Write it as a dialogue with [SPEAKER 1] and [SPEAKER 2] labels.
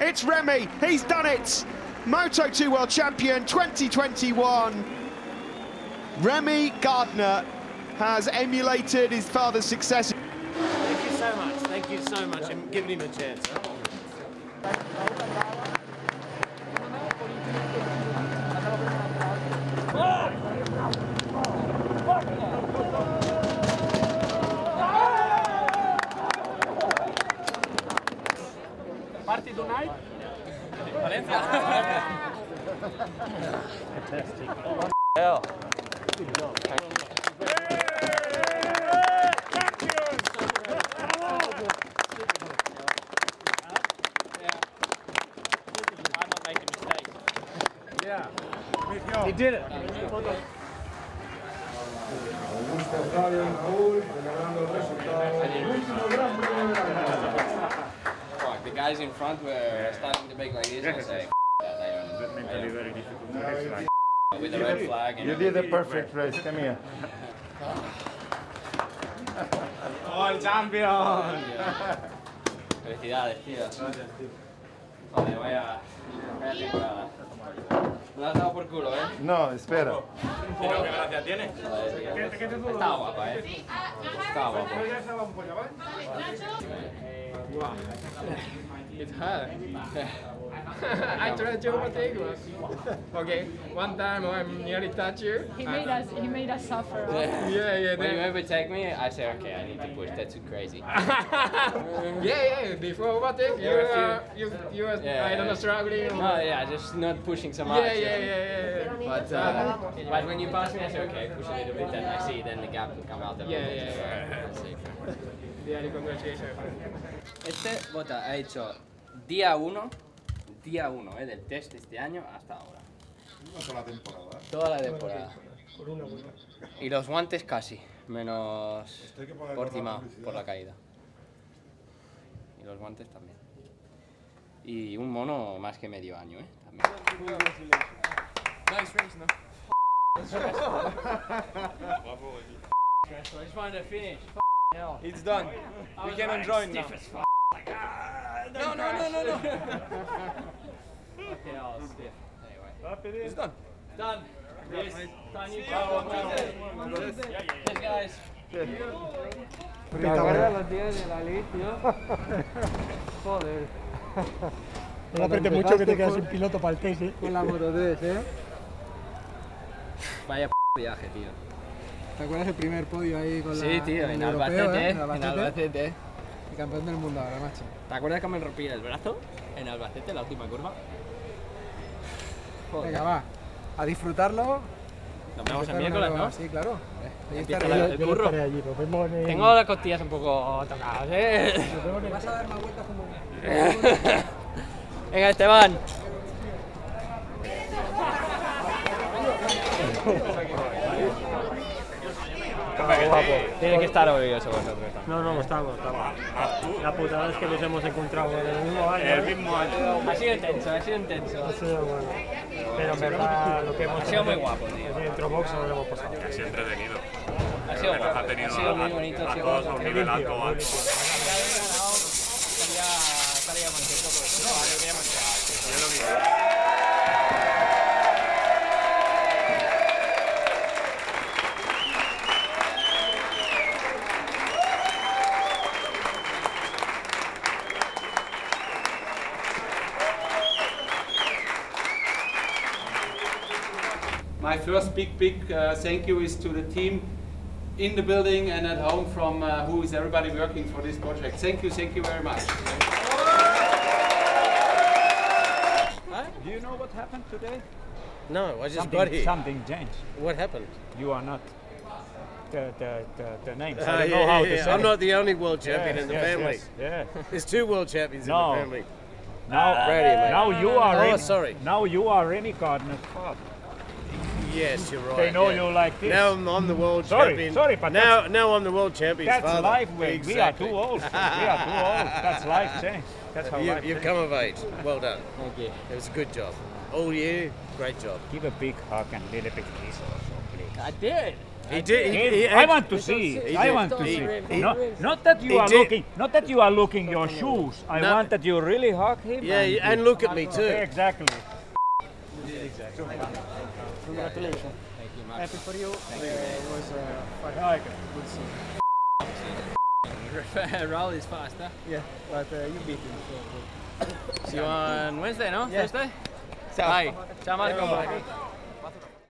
[SPEAKER 1] It's Remy, he's done it! Moto2 World Champion 2021. Remy Gardner has emulated his father's success.
[SPEAKER 2] Thank you so much. Thank you so much and giving him a chance.
[SPEAKER 3] Party tonight?
[SPEAKER 2] Valencia.
[SPEAKER 3] Fantastic.
[SPEAKER 2] Hell.
[SPEAKER 3] He did it.
[SPEAKER 4] The guys in front were starting to make like this and say, that I don't
[SPEAKER 3] Mentally very difficult.
[SPEAKER 4] with the red flag. And
[SPEAKER 5] You did a perfect race, come here.
[SPEAKER 3] Oh, el champion!
[SPEAKER 4] Felicidades, tío. Joder, vaya temporada. Me la has dado por culo, ¿eh?
[SPEAKER 5] No, espera.
[SPEAKER 3] Pero qué gracia tiene.
[SPEAKER 4] Joder, tío. Estaba guapa, ¿eh? Estaba guapa.
[SPEAKER 6] It's hard. I tried to overtake you. Okay, one time I'm nearly touch you.
[SPEAKER 7] He made us suffer.
[SPEAKER 6] Yeah.
[SPEAKER 4] When you overtake me, I say, okay, I need to push. That's too crazy.
[SPEAKER 6] yeah. Before overtake, you were I don't know struggling.
[SPEAKER 4] No, yeah, just not pushing so much.
[SPEAKER 6] Yeah.
[SPEAKER 4] But when you pass me, I say, okay, push a little bit, and I see then the gap will come out.
[SPEAKER 6] Yeah.
[SPEAKER 4] Este Bota ha hecho día 1 del test de este año hasta ahora.
[SPEAKER 5] Toda la temporada.
[SPEAKER 4] Toda la temporada. Y los guantes casi, menos por Timao, por la caída. Y los guantes también. Y un mono más que medio año, también.
[SPEAKER 6] Nice race, no?
[SPEAKER 4] I just wanted to finish.
[SPEAKER 6] It's done. We can enjoy now. No.
[SPEAKER 4] Okay, all stiff. Anyway.
[SPEAKER 6] It's done.
[SPEAKER 4] Done. Yes. Yes, guys.
[SPEAKER 8] ¿Te acuerdas los días de la ley, tío? Joder.
[SPEAKER 9] No apretes mucho que te quedas sin piloto para el test, ¿eh?
[SPEAKER 8] Con la Moto 3, ¿eh?
[SPEAKER 4] Vaya viaje, tío.
[SPEAKER 8] ¿Te acuerdas el primer podio ahí con la...
[SPEAKER 4] Sí, tío, en Albacete, en Albacete.
[SPEAKER 8] Y campeón del mundo ahora, macho.
[SPEAKER 4] ¿Te acuerdas que me rompí el brazo en Albacete, la última curva?
[SPEAKER 8] Joder. Venga, va. A disfrutarlo.
[SPEAKER 4] Nos vemos el miércoles, ¿no?
[SPEAKER 8] Sí, claro.
[SPEAKER 4] Empieza el curro.
[SPEAKER 9] Allí, nos vemos en...
[SPEAKER 4] Tengo las costillas un poco tocadas,
[SPEAKER 8] Vas a dar más vueltas como...
[SPEAKER 4] Venga, Esteban. Tiene que estar orgulloso vosotros.
[SPEAKER 9] No, estamos. La putada es que nos hemos encontrado en el mismo año.
[SPEAKER 4] Ha sido intenso.
[SPEAKER 9] Ha sido bueno. Pero en verdad lo que hemos
[SPEAKER 4] Ha sido muy guapo, tío.
[SPEAKER 9] Dentro box no lo hemos pasado.
[SPEAKER 3] Ha sido entretenido.
[SPEAKER 4] Ha sido guapo.
[SPEAKER 3] Ha tenido
[SPEAKER 4] Ha sido muy bonito.
[SPEAKER 3] a todos un nivel alto.
[SPEAKER 4] Estaría contento porque no, deberíamos quedar.
[SPEAKER 10] My first big thank you is to the team in the building and at home from who is everybody working for this project. Thank you very much.
[SPEAKER 3] Do you know what happened today?
[SPEAKER 2] No, I just got here.
[SPEAKER 3] Something changed.
[SPEAKER 2] What happened?
[SPEAKER 3] You are not the names. I don't know how to say.
[SPEAKER 2] I'm not the only world champion in the family.
[SPEAKER 3] Yeah.
[SPEAKER 2] There's 2 world champions in the family.
[SPEAKER 3] Now you are.
[SPEAKER 2] Oh, sorry.
[SPEAKER 3] Now you are Remy Gardner's father.
[SPEAKER 2] Yes, you're right.
[SPEAKER 3] They know you like this.
[SPEAKER 2] Now I'm the world champion.
[SPEAKER 3] Sorry, but
[SPEAKER 2] now I'm the world champion.
[SPEAKER 3] That's
[SPEAKER 2] father.
[SPEAKER 3] life.
[SPEAKER 2] Exactly.
[SPEAKER 3] We are too old. That's life change. That's how life
[SPEAKER 2] You've
[SPEAKER 3] change.
[SPEAKER 2] come of age. Well done.
[SPEAKER 4] Thank you.
[SPEAKER 2] It was a good job. All you, great job.
[SPEAKER 3] Give a big hug and a little bit kiss also, please.
[SPEAKER 4] I did.
[SPEAKER 2] He did.
[SPEAKER 3] I want to see. I want to see. Not that you are looking. Not that you are looking your shoes. I want that you really hug him.
[SPEAKER 2] Yeah, and look at me too.
[SPEAKER 3] Exactly.
[SPEAKER 6] Congratulations.
[SPEAKER 4] Thank you, Max.
[SPEAKER 6] Happy for you.
[SPEAKER 4] Thank you.
[SPEAKER 6] It was good season.
[SPEAKER 2] Raul is faster.
[SPEAKER 6] Yeah, but you beat him. So
[SPEAKER 2] See you on Wednesday, no?
[SPEAKER 6] Yeah.
[SPEAKER 2] Thursday? Bye. Ciao, Marco.
[SPEAKER 6] Bye.